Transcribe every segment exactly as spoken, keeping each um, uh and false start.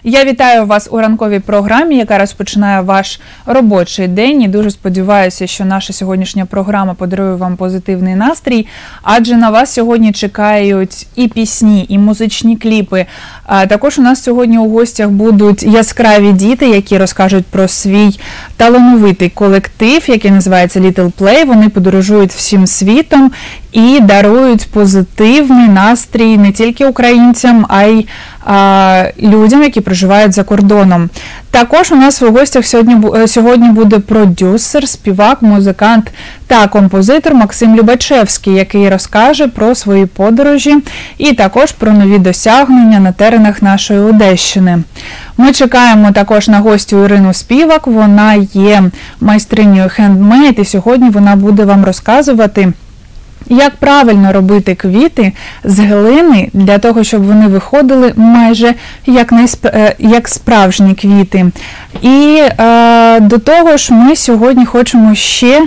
Я вітаю вас у ранковій програмі, яка розпочинає ваш робочий день. І дуже сподіваюся, що наша сьогоднішня програма подарує вам позитивний настрій, адже на вас сьогодні чекають і пісні, і музичні кліпи. А також у нас сьогодні у гостях будуть яскраві діти, які розкажуть про свій талановитий колектив, який називається Little Play. Вони подорожують всім світом і дарують позитивний настрій не тільки українцям, а й а, людям, які проживають за кордоном. Також у нас у гостях сьогодні, сьогодні буде продюсер, співак, музикант та композитор Максим Любачевський, який розкаже про свої подорожі і також про нові досягнення на теренах нашої Одещини. Ми чекаємо також на гостю Ірину Співак, вона є майстринею хендмейд, і сьогодні вона буде вам розказувати, як правильно робити квіти з глини для того, щоб вони виходили майже як, найсп... як справжні квіти. І е, до того ж ми сьогодні хочемо ще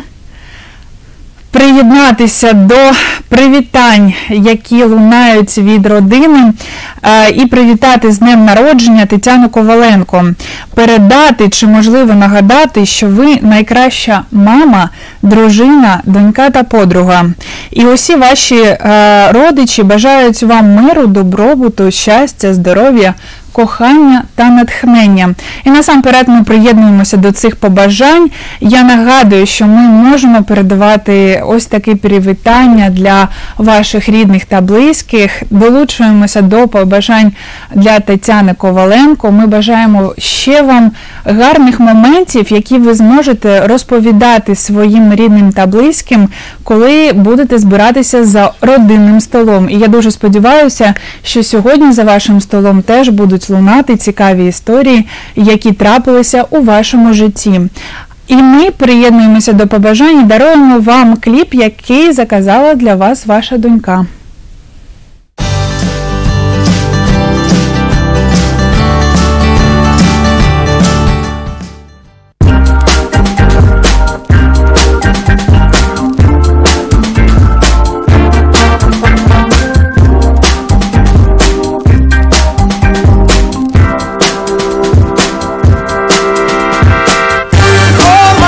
приєднатися до привітань, які лунають від родини, і привітати з днем народження Тетяну Коваленко. Передати чи, можливо, нагадати, що ви найкраща мама, дружина, донька та подруга. І усі ваші родичі бажають вам миру, добробуту, щастя, здоров'я, кохання та натхнення. І насамперед ми приєднуємося до цих побажань. Я нагадую, що ми можемо передавати ось такі привітання для ваших рідних та близьких. Долучуємося до побажань для Тетяни Коваленко. Ми бажаємо ще вам гарних моментів, які ви зможете розповідати своїм рідним та близьким, коли будете збиратися за родинним столом. І я дуже сподіваюся, що сьогодні за вашим столом теж будуть лунати цікаві історії, які трапилися у вашому житті. І ми приєднуємося до побажань і даруємо вам кліп, який заказала для вас ваша донька.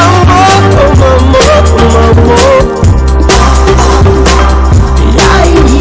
Yeah.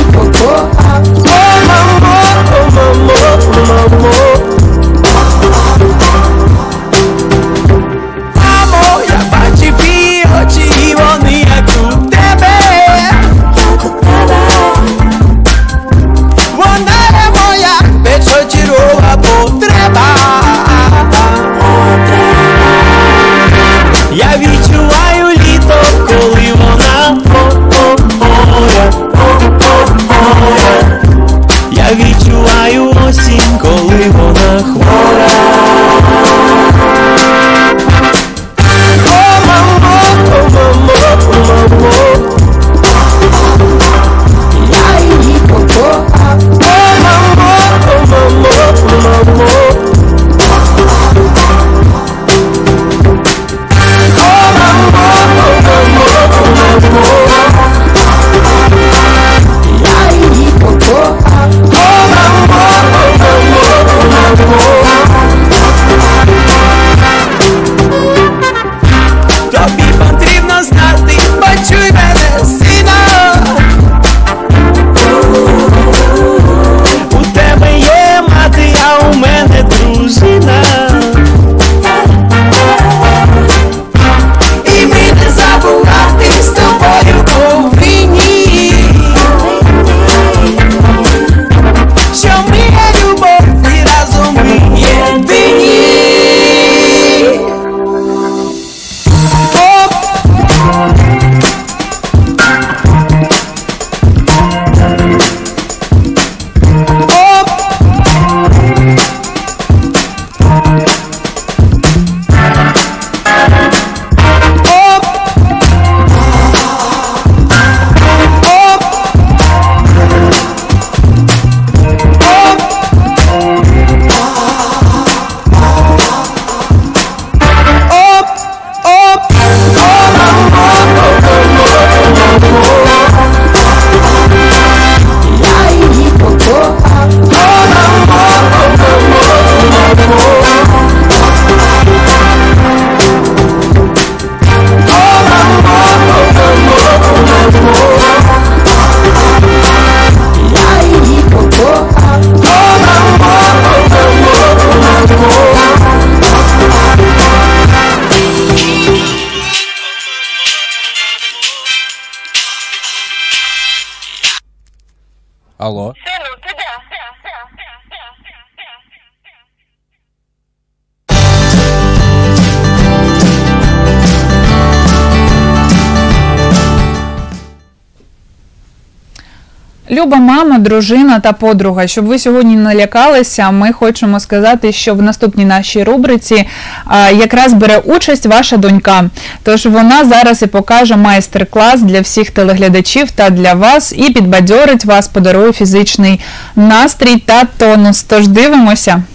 Алло. Сыну, ты да? Люба мама, дружина та подруга, щоб ви сьогодні не лякалися, ми хочемо сказати, що в наступній нашій рубриці а, якраз бере участь ваша донька. Тож вона зараз і покаже майстер-клас для всіх телеглядачів та для вас, і підбадьорить вас, подарує фізичний настрій та тонус. Тож дивимося.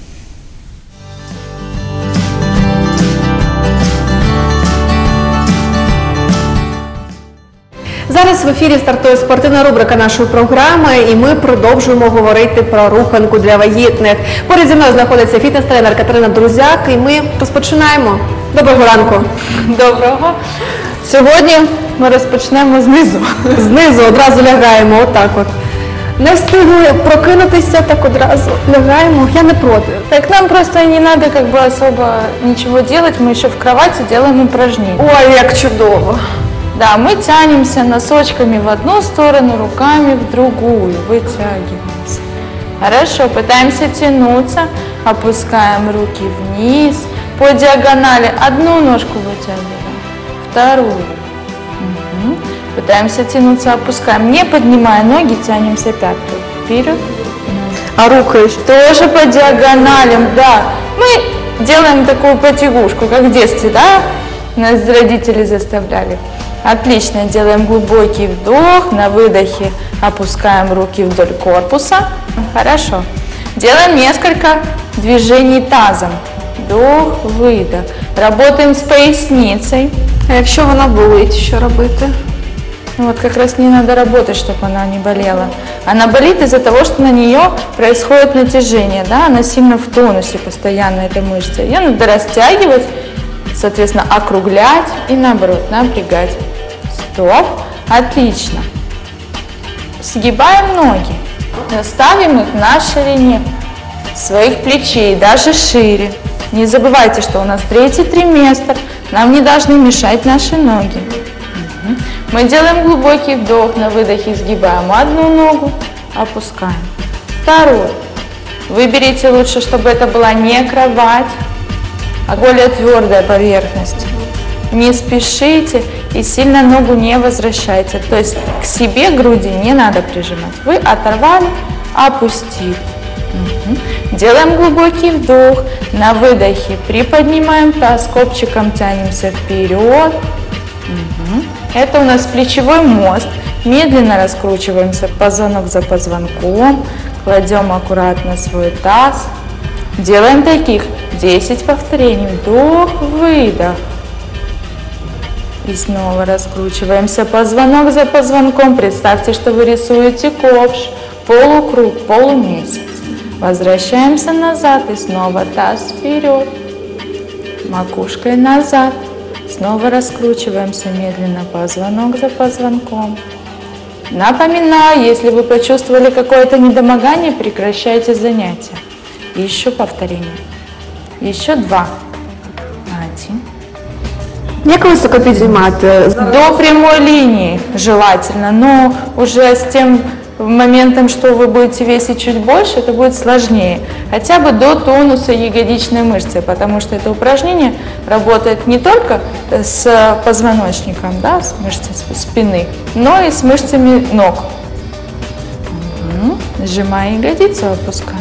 Зараз в ефірі стартує спортивна рубрика нашої програми, і ми продовжуємо говорити про руханку для вагітних. Поряд зі мною знаходиться фітнес-тренер Катерина Друзяк, і ми розпочинаємо. Доброго ранку. Доброго. Сьогодні ми розпочнемо знизу. Знизу одразу лягаємо, отак от. Не встигли прокинутися, так одразу лягаємо. Я не проти. Так нам просто не надо как бы особо ничего делать, мы еще в кровати делаем упражнения. Ой, як чудово. Да, мы тянемся носочками в одну сторону, руками в другую, вытягиваемся. Хорошо, пытаемся тянуться, опускаем руки вниз, по диагонали одну ножку вытягиваем, вторую. Угу. Пытаемся тянуться, опускаем, не поднимая ноги, тянемся пяткой вперед. А руки тоже по диагоналям, да. Мы делаем такую потягушку, как в детстве, да? Нас родители заставляли. Отлично, делаем глубокий вдох, на выдохе опускаем руки вдоль корпуса. Хорошо. Делаем несколько движений тазом. Вдох, выдох. Работаем с поясницей. А якщо вона болить, що робити? Ну вот как раз не надо работать, чтобы она не болела. Она болит из-за того, что на нее происходит натяжение, да? Она сильно в тонусе постоянно, эта мышца. Ее надо растягивать, соответственно, округлять и наоборот напрягать. Стоп. Отлично. Сгибаем ноги. Ставим их на ширине своих плечей, даже шире. Не забывайте, что у нас третий триместр. Нам не должны мешать наши ноги. Угу. Мы делаем глубокий вдох, на выдохе сгибаем одну ногу, опускаем. Вторую. Выберите лучше, чтобы это была не кровать, а более твердая поверхность. Не спешите и сильно ногу не возвращайте. То есть к себе груди не надо прижимать. Вы оторвали, опустили. Угу. Делаем глубокий вдох. На выдохе приподнимаем таз, копчиком тянемся вперед. Угу. Это у нас плечевой мост. Медленно раскручиваемся позвонок за позвонком. Кладем аккуратно свой таз. Делаем таких десять повторений. Вдох, выдох. И снова раскручиваемся позвонок за позвонком. Представьте, что вы рисуете ковш, полукруг, полумесяц. Возвращаемся назад и снова таз вперед. Макушкой назад. Снова раскручиваемся медленно позвонок за позвонком. Напоминаю, если вы почувствовали какое-то недомогание, прекращайте занятия. Еще повторение. Еще два. Один. Як високо підіймати? До прямой линии желательно, но уже с тем моментом, что вы будете весить чуть больше, это будет сложнее. Хотя бы до тонуса ягодичной мышцы, потому что это упражнение работает не только с позвоночником, да, с мышцей спины, но и с мышцами ног. Угу. Сжимая ягодицу, опускаем.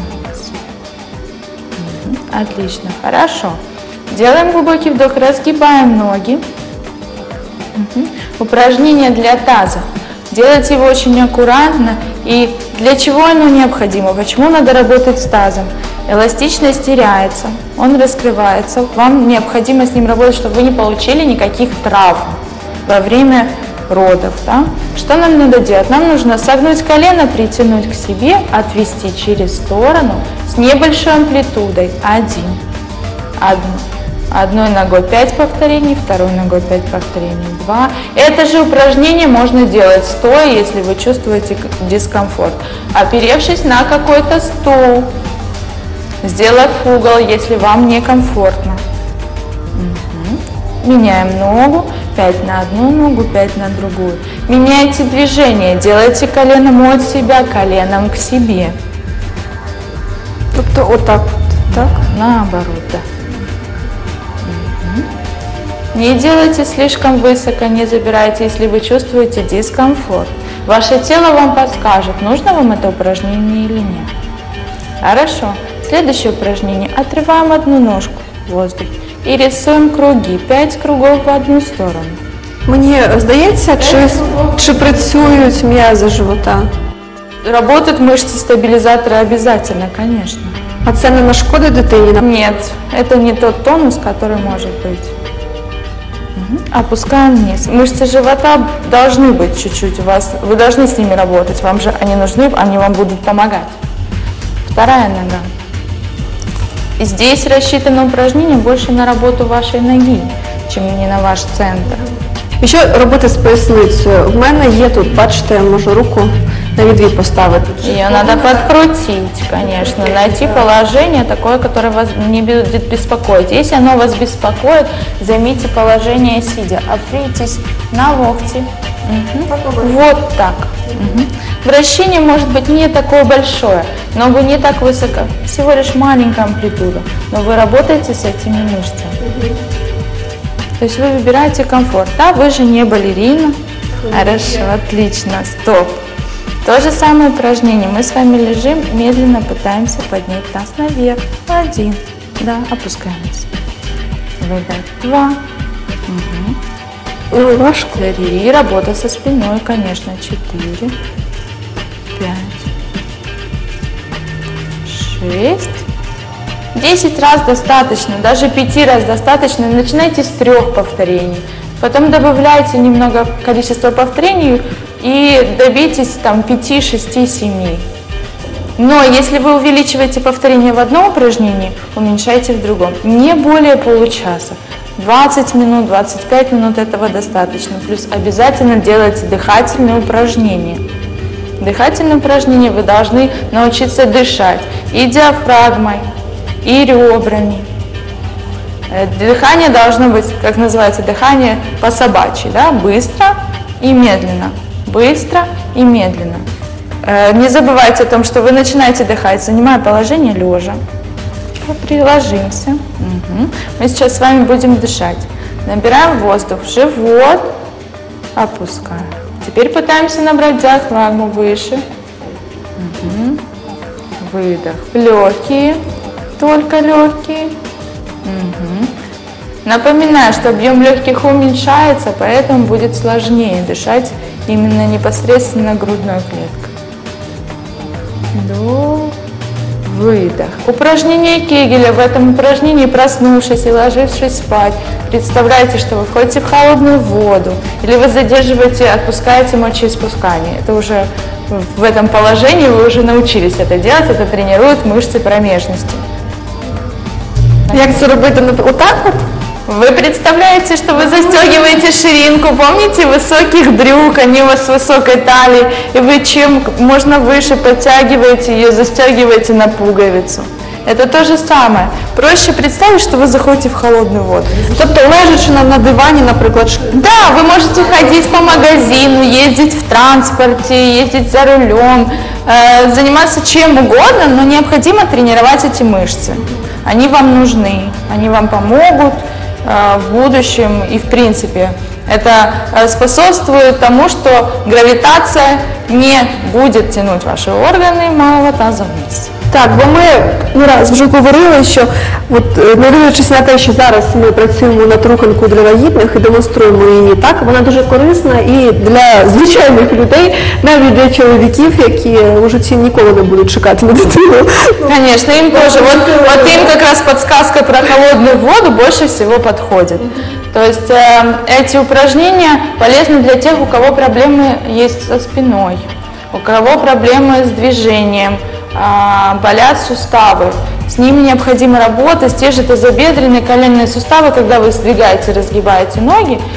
Угу. Отлично, хорошо. Делаем глубокий вдох, разгибаем ноги. Угу. Упражнение для таза. Делайте его очень аккуратно. И для чего оно необходимо? Почему надо работать с тазом? Эластичность теряется, он раскрывается. Вам необходимо с ним работать, чтобы вы не получили никаких травм во время родов. Да? Что нам надо делать? Нам нужно согнуть колено, притянуть к себе, отвести через сторону с небольшой амплитудой. Один. Одну. Одной ногой пять повторений, второй ногой пять повторений, два. Это же упражнение можно делать стоя, если вы чувствуете дискомфорт. Оперевшись на какой-то стул, сделав угол, если вам некомфортно. Угу. меняем ногу, пять на одну ногу, пять на другую. Меняйте движение, делайте коленом от себя, коленом к себе. Тобто отак, так? Наоборот, да. Не делайте слишком высоко, не забирайте, если вы чувствуете дискомфорт. Ваше тело вам подскажет, нужно вам это упражнение или нет. Хорошо. Следующее упражнение. Отрываем одну ножку в воздух и рисуем круги. Пять кругов в одну сторону. Мені здається, чи, чи працюють м'язи живота? Работают мышцы стабилизатора обязательно, конечно. А це не нашкодить дитині? Нет, это не тот тонус, который может быть. Угу. Опускаем вниз. Мышцы живота должны быть чуть-чуть у вас. Вы должны с ними работать. Вам же они нужны, они вам будут помогать. Вторая нога. И здесь рассчитано упражнение больше на работу вашей ноги, чем не на ваш центр. І що робити з поясницею? В мене є тут, бачите, я можу руку на відвід поставити. Ее надо подкрутить, конечно, найти положение такое, которое вас не будет беспокоить. Если оно вас беспокоит, займите положение сидя, опритесь на локти. Угу. Вот так. Угу. Вращение может быть не такое большое, ногу не так высоко, всего лишь маленькая амплитуда, но вы работаете с этими мышцами. То есть вы выбираете комфорт. Да, вы же не балерина. Хорошо, отлично, стоп. То же самое упражнение. Мы с вами лежим, медленно пытаемся поднять таз наверх. Один. Да, опускаемся. Выдох. Два. Угу. Три. Работа со спиной, конечно. Четыре. Пять. Шесть. Десять раз достаточно, даже пяти раз достаточно. Начинайте с трех повторений. Потом добавляйте немного количества повторений и добейтесь там пяти, шести, семи. Но если вы увеличиваете повторение в одном упражнении, уменьшайте в другом. Не более получаса. двадцать минут, двадцать пять минут этого достаточно. Плюс обязательно делайте дыхательные упражнения. Дыхательные упражнения вы должны научиться дышать и диафрагмой, и ребрами. Дыхание должно быть, как называется, дыхание по-собачьи, да? Быстро и медленно. Быстро и медленно. Не забывайте о том, что вы начинаете дыхать, занимая положение лежа. Приложимся. Угу. Мы сейчас с вами будем дышать. Набираем воздух в живот, опускаем. Теперь пытаемся набрать диафрагму выше. Угу. Выдох. Легкие. Только легкие. Угу. Напоминаю, что объем легких уменьшается, поэтому будет сложнее дышать именно непосредственно грудной клеткой. Вдох, выдох. Упражнение Кегеля. В этом упражнении, проснувшись и ложившись спать, представляете, что вы входите в холодную воду, или вы задерживаете, отпускаете мочеиспускание. Это уже в этом положении вы уже научились это делать, это тренирует мышцы промежности. Як це робити? Отак от? Вы представляете, что вы застегиваете ширинку, помните высоких брюк, они у вас с высокой талией, и вы чем можно выше подтягиваете ее, застегиваете на пуговицу. Это то же самое. Проще представить, что вы заходите в холодную воду. Тобто лежачи на, на дивані, наприклад. Да, вы можете ходить по магазину, ездить в транспорте, ездить за рулем, э, заниматься чем угодно, но необходимо тренировать эти мышцы. Они вам нужны, они вам помогут э, в будущем и в принципе. Это э, способствует тому, что гравитация не будет тянуть ваши органы малого таза вниз. Так, бо ми не раз вже говорили, що от, не дивлячись на те, що зараз ми працюємо над руханкою для вагітних і демонструємо її, так, вона дуже корисна і для звичайних людей, навіть для чоловіків, які у житті ніколи не будуть чекати на дитину. Конечно, им тоже. Вот, вот им как раз подсказка про холодную воду больше всего подходит. То есть э, эти упражнения полезны для тех, у кого проблемы есть со спиной, у кого проблемы с движением, болят суставы, с ними необходимо работать, те же тазобедренные, коленные суставы, когда вы сдвигаете, разгибаете ноги,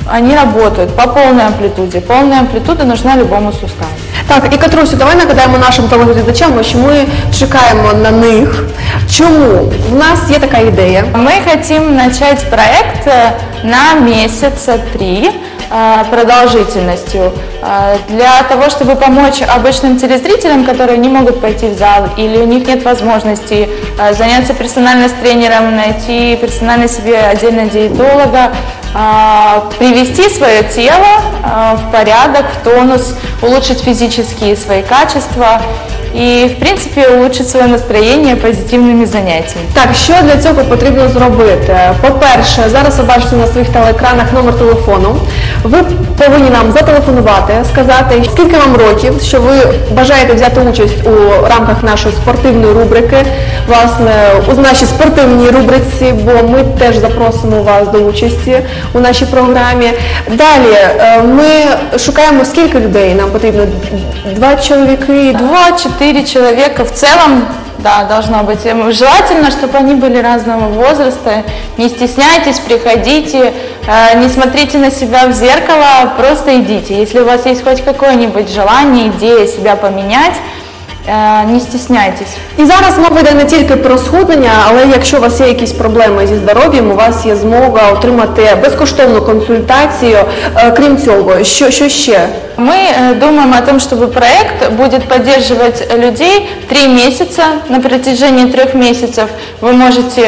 они работают по полной амплитуде. Полная амплитуда нужна любому суставу. Так, і Катрусю, давай нагадаємо нашим телеглядачам, що ми чекаємо на них. Чому? У нас є така ідея. Мы хотим начать проект э, на месяца три э, продолжительностью э, для того, чтобы помочь обычным телезрителям, которые не могут пойти в зал или у них нет возможности э, заняться персонально с тренером, найти персонально себе отдельно диетолога, э, привести свое тело э, в порядок, в тонус, улучшить физические свои качества і, в принципі, улучшить своє настроєння позитивними заняттями. Так, що для цього потрібно зробити? По-перше, зараз ви бачите на своїх телеекранах номер телефону. Ви повинні нам зателефонувати, сказати, скільки вам років, що ви бажаєте взяти участь у рамках нашої спортивної рубрики, власне, у нашій спортивній рубриці, бо ми теж запросимо вас до участі у нашій програмі. Далі, ми шукаємо, скільки людей нам потрібно? Два чоловіки? Два-четыре человека в целом, да, должно быть. Желательно, чтобы они были разного возраста. Не стесняйтесь, приходите, не смотрите на себя в зеркало, просто идите. Если у вас есть хоть какое-нибудь желание, идея себя поменять, не стесняйтесь. І зараз мова йде не тільки про схуднення, але якщо у вас є якісь проблеми зі здоров'ям, у вас є змога отримати безкоштовну консультацію. Крім цього, що, що ще? Мы думаем о том, чтобы проект будет поддерживать людей три месяца. На протяжении трех месяцев вы можете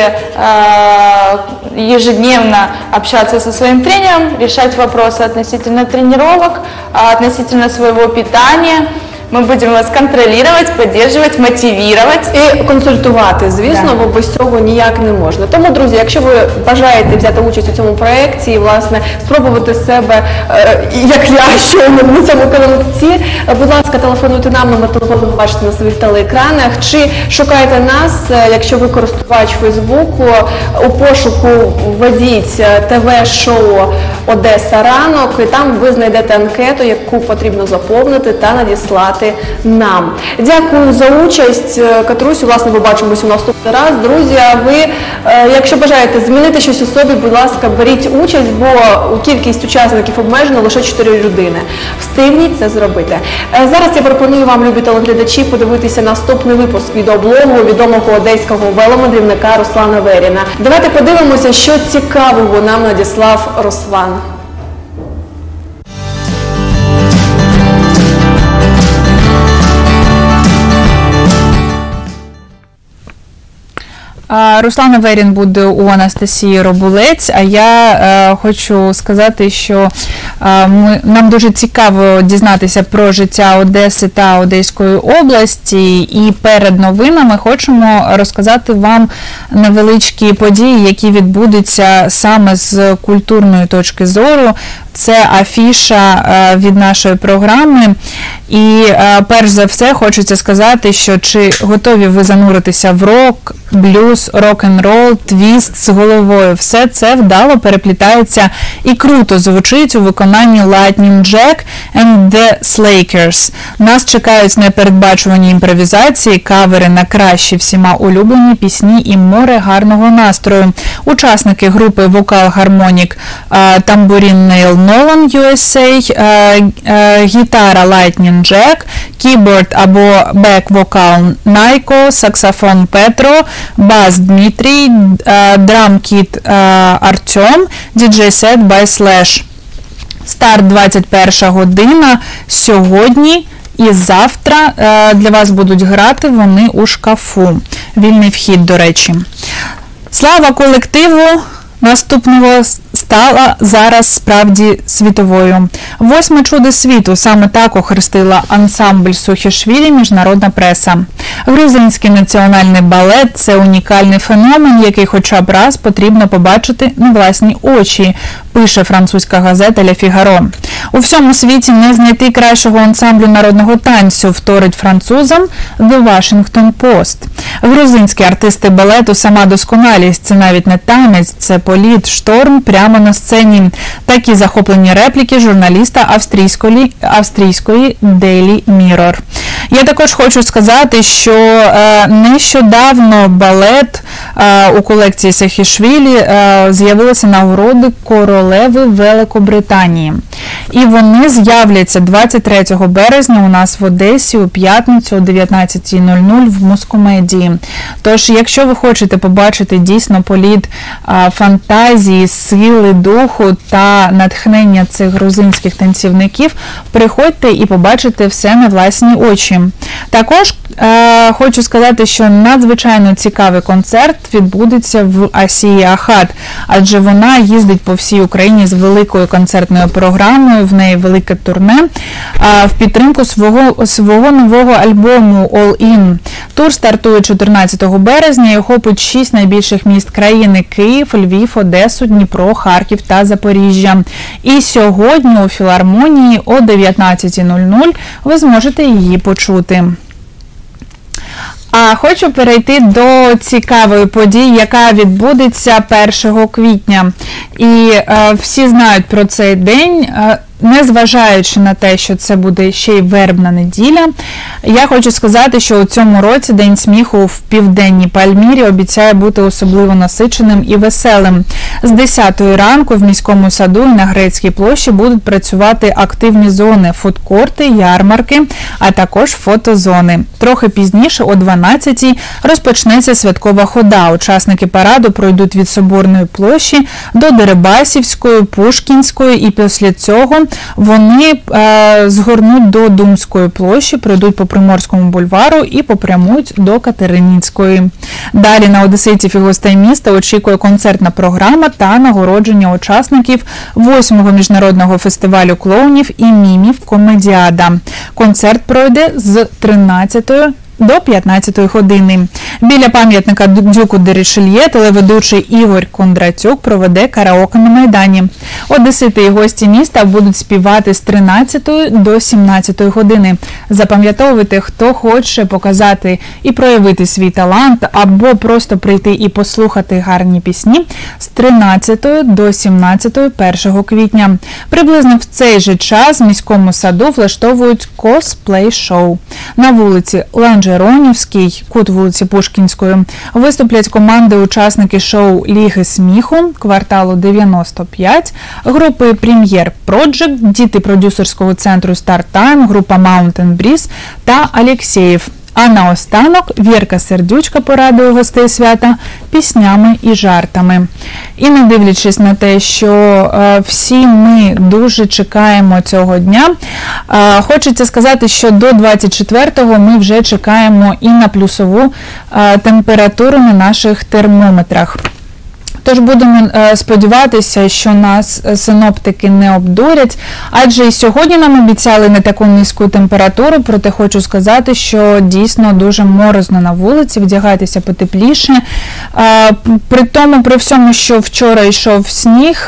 э, ежедневно общаться со своим тренером, решать вопросы относительно тренировок, относительно своего питания. Ми будемо вас контролювати, підтримувати, мотивувати. І консультувати, звісно, да. Бо без цього ніяк не можна. Тому, друзі, якщо ви бажаєте взяти участь у цьому проєкті і, власне, спробувати себе, як я, щойно на цьому каналці, будь ласка, телефонуйте нам, номер телефону ви бачите на своїх телеекранах, чи шукайте нас, якщо ви користувач Фейсбуку, у пошуку введіть ТВ-шоу «Одеса ранок», і там ви знайдете анкету, яку потрібно заповнити та надіслати нам. Дякую за участь, Катрусю. Власне, побачимося у наступний раз. Друзі, а ви, якщо бажаєте змінити щось у собі, будь ласка, беріть участь, бо кількість учасників обмежена лише чотири людини. Встигніть це зробити. Зараз я пропоную вам, любі телеглядачі, подивитися наступний випуск відеоблогу відомого одеського веломандрівника Руслана Веріна. Давайте подивимося, що цікавого нам надіслав Руслан. Руслан Аверін буде у Анастасії Робулець, а я е, хочу сказати, що е, ми, нам дуже цікаво дізнатися про життя Одеси та Одеської області, і перед новинами хочемо розказати вам невеличкі події, які відбудуться саме з культурної точки зору. Це афіша е, від нашої програми. І е, перш за все хочеться сказати, що чи готові ви зануритися в рок, блюз, рок-н-рол, твіст з головою. Все це вдало переплітається і круто звучить у виконанні Lightning Jack and the Slakers. Нас чекають непередбачувані імпровізації, кавери на кращі всіма улюблені пісні і море гарного настрою. Учасники групи вокал-гармонік тамбурін Нейл Нолан ю ес ей, гітара Lightning Jack, кіборд або бек-вокал Найко, саксофон Петро, бас Дмитрій, драм-кіт Артем, діджей-сет by Slash. Старт двадцять перша година сьогодні і завтра для вас будуть грати вони у шкафу. Вільний вхід, до речі. Слава колективу наступного стала зараз справді світовою. Восьме чудо світу, саме так охрестила ансамбль Сухішвілі міжнародна преса. Грузинський національний балет – це унікальний феномен, який хоча б раз потрібно побачити на власні очі, пише французька газета «Ле Фігаро». У всьому світі не знайти кращого ансамблю народного танцю, вторить французам The Washington Post. Грузинські артисти балету – сама досконалість, це навіть не танець, це політ, шторм, прямо прямо на сцені. Такі захоплені репліки журналіста австрійської, австрійської Daily Mirror. Я також хочу сказати, що е, нещодавно балет е, у колекції Саакашвілі е, з'явилися нагороди королеви Великобританії. І вони з'являться двадцять третього березня у нас в Одесі у п'ятницю о дев'ятнадцятій нуль нуль в Москомедії. Тож, якщо ви хочете побачити дійсно політ а, фантазії, сили духу та натхнення цих грузинських танцівників, приходьте і побачите все на власні очі. Також е, хочу сказати, що надзвичайно цікавий концерт відбудеться в Асії Ахат, адже вона їздить по всій Україні з великою концертною програмою, в неї велике турне, а, в підтримку свого, свого нового альбому All In. Тур стартує чотирнадцятого березня і охопить шість найбільших міст країни – Київ, Львів, Одесу, Дніпро, Харків та Запоріжжя. І сьогодні у філармонії о дев'ятнадцятій нуль нуль ви зможете її почути. А хочу перейти до цікавої події, яка відбудеться першого квітня. І е, всі знають про цей день. Е, Незважаючи на те, що це буде ще й вербна неділя, я хочу сказати, що у цьому році День сміху в Південній Пальмірі обіцяє бути особливо насиченим і веселим. З десятої ранку в міському саду і на Грецькій площі будуть працювати активні зони, фудкорти, ярмарки, а також фотозони. Трохи пізніше, о дванадцятій, розпочнеться святкова хода. Учасники параду пройдуть від Соборної площі до Дерибасівської, Пушкінської, і після цього вони е, згорнуть до Думської площі, пройдуть по Приморському бульвару і попрямують до Катеринінської. Далі на одеситів і гостей міста очікує концертна програма та нагородження учасників восьмого міжнародного фестивалю клоунів і мімів «Комедіада». Концерт пройде з тринадцятої до п'ятнадцятої години. Біля пам'ятника Дюку де Рішельє телеведучий Ігор Кондратюк проведе караоке на Майдані. Одесити і гості міста будуть співати з тринадцятої до сімнадцятої години. Запам'ятовуйте, хто хоче показати і проявити свій талант, або просто прийти і послухати гарні пісні, з тринадцятої до сімнадцятої першого квітня. Приблизно в цей же час в міському саду влаштовують косплей-шоу. На вулиці Ланжеронівській, кут вулиці Пушкінської, виступлять команди-учасники шоу Ліги сміху, кварталу дев'яносто п'ять, групи Прем'єр Project, діти продюсерського центру StarTime, група Mountain Breeze та Алєксєєв. А наостанок Вірка Сердючка порадує гостей свята піснями і жартами. І не дивлячись на те, що е, всі ми дуже чекаємо цього дня, е, хочеться сказати, що до двадцять четвертого ми вже чекаємо і на плюсову е, температуру на наших термометрах. Тож будемо сподіватися, що нас синоптики не обдурять, адже і сьогодні нам обіцяли не таку низьку температуру, проте хочу сказати, що дійсно дуже морозно на вулиці, вдягайтеся потепліше. При тому, при всьому, що вчора йшов сніг,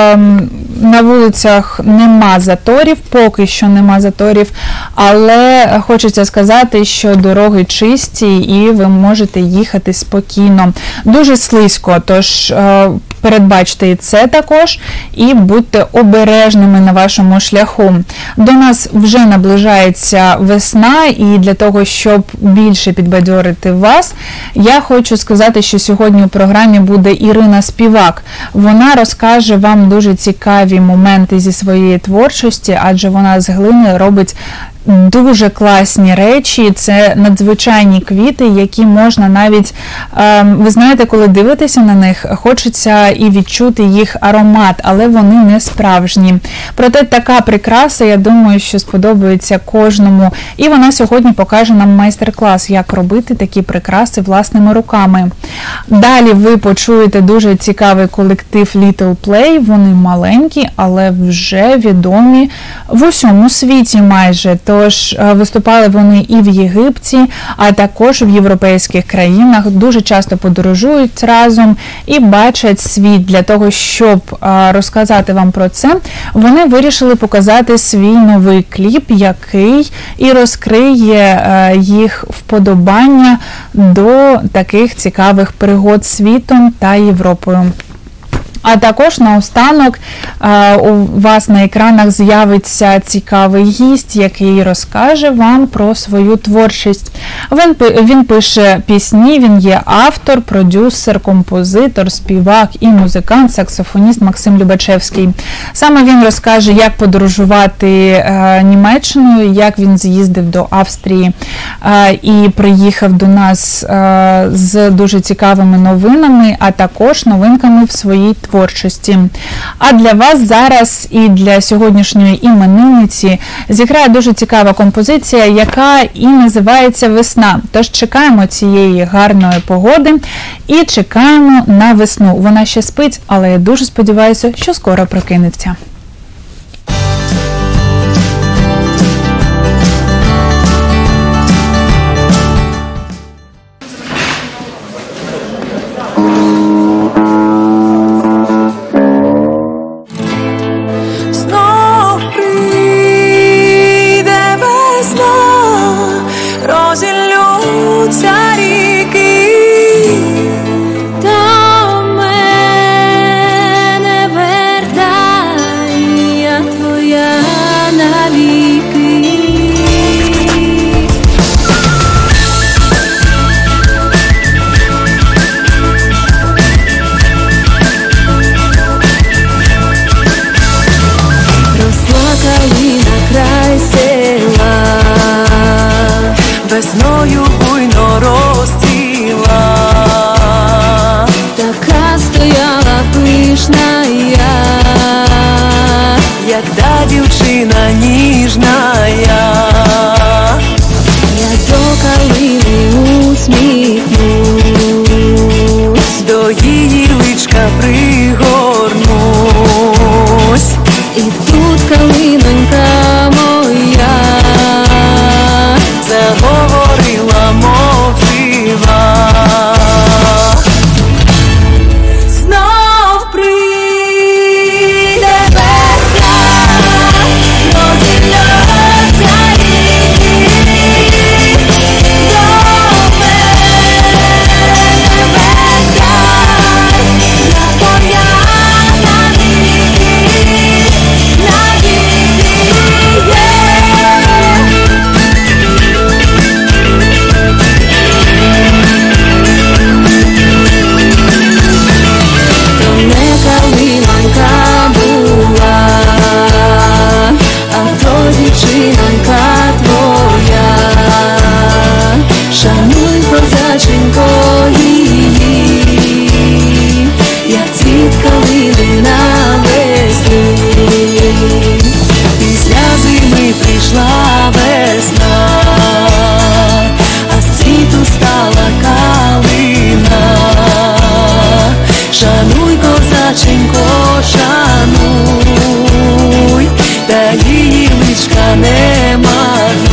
на вулицях нема заторів, поки що нема заторів, але хочеться сказати, що дороги чисті і ви можете їхати спокійно. Дуже слизько, тож передбачте і це також, і будьте обережними на вашому шляху. До нас вже наближається весна, і для того, щоб більше підбадьорити вас, я хочу сказати, що сьогодні у програмі буде Ірина Співак. Вона розкаже вам дуже цікаві моменти зі своєї творчості, адже вона з глини робить дуже класні речі, це надзвичайні квіти, які можна навіть, ви знаєте, коли дивитеся на них, хочеться і відчути їх аромат, але вони не справжні. Проте така прикраса, я думаю, що сподобається кожному. І вона сьогодні покаже нам майстер-клас, як робити такі прикраси власними руками. Далі ви почуєте дуже цікавий колектив Little Play, вони маленькі, але вже відомі в усьому світі майже. Тож виступали вони і в Єгипті, а також в європейських країнах, дуже часто подорожують разом і бачать світ. Для того, щоб розказати вам про це, вони вирішили показати свій новий кліп, який і розкриє їх вподобання до таких цікавих пригод світом та Європою. А також наостанок е, у вас на екранах з'явиться цікавий гість, який розкаже вам про свою творчість. Він, він пише пісні, він є автор, продюсер, композитор, співак і музикант, саксофоніст Максим Любачевський. Саме він розкаже, як подорожувати е, Німеччиною, як він з'їздив до Австрії е, і приїхав до нас е, з дуже цікавими новинами, а також новинками в своїй творчості. А для вас зараз і для сьогоднішньої іменинниці зіграє дуже цікава композиція, яка і називається «Весна». Тож чекаємо цієї гарної погоди і чекаємо на весну. Вона ще спить, але я дуже сподіваюся, що скоро прокинеться. Весною буйно розцвіла, така стояла пишна я, як та дівчина ніжна я, я до калини усміхнусь, до її личка пригорнусь, і тут калинонька моя заговорила, мов жива. Знов прийде весна, розіллються ріки, до мене вертай, я пом'яна навіки, навіки є. Дівчинонька твоя, шануй, козаченько, її, як цвіт калини навесні. Після зими прийшла весна, а з цвіту стала калина. Шануй, козаченько, шануй, та її личка не марнуй.